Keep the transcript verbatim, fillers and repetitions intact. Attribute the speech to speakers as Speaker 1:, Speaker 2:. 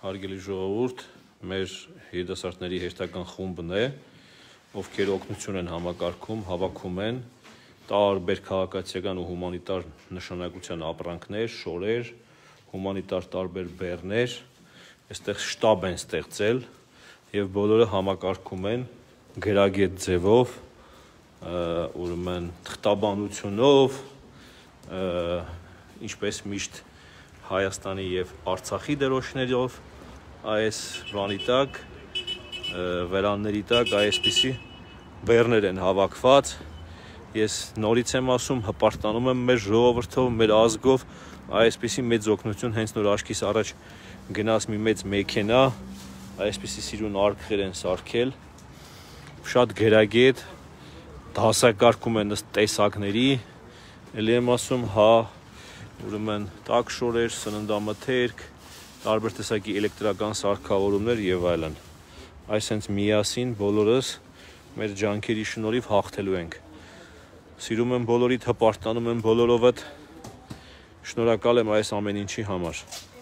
Speaker 1: Հարգելի ժողովուրդ, մեր երիտասարդների հերթական խումբն է, ովքեր օգնություն են համակարգում, հավաքում են տարբեր քաղաքացիական ու հումանիտար նշանակության ապրանքներ, շորեր, հումանիտար տարբեր բեռներ, այստեղ շտաբ են ստեղծել եւ բոլորը համակարգում են գրագետ ձևով, ուրեմն թղթաբանությունով, ինչպես միշտ Հայաստանի եւ Արցախի դրոշներով, այս բանի տակ, վերանների տակ այսպիսի բեռներ են հավաքված։ Ես նորից եմ ասում, հպարտանում եմ մեր ժողովրդով, մեր ազգով, այսպիսի մեծ օգնություն հենց նոր աչքիս առաջ գնաց մի մեծ մեքենա, այսպիսի սիրուն արկղեր են սարքել, շատ գրագետ, դասակարգում են ըստ տեսակների, էլի եմ ասում, հա, ուրեմն տաք շորեր, սննդամթերք, տարբեր տեսակի էլեկտրական սարքավորումներ եւ այլն։ Այս հենց միասին բոլորս մեր ջանքերի շնորհիվ հաղթելու ենք։ Սիրում եմ բոլորիդ, հպարտանում եմ բոլորովդ, շնորհակալ եմ այս ամեն ինչի համար։